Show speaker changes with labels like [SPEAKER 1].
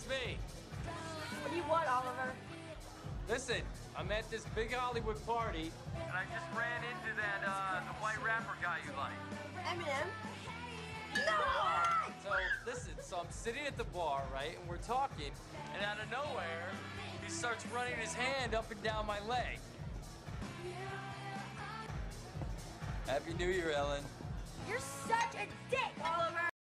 [SPEAKER 1] it's me.
[SPEAKER 2] What do you want, Oliver?
[SPEAKER 1] Listen, I'm at this big Hollywood party, and I just ran into that, the white rapper guy you like.
[SPEAKER 2] Eminem? No!
[SPEAKER 1] So, listen, I'm sitting at the bar, right, and we're talking, and out of nowhere, he starts running his hand up and down my leg. Happy New Year, Ellen.
[SPEAKER 2] You're such a dick, Oliver!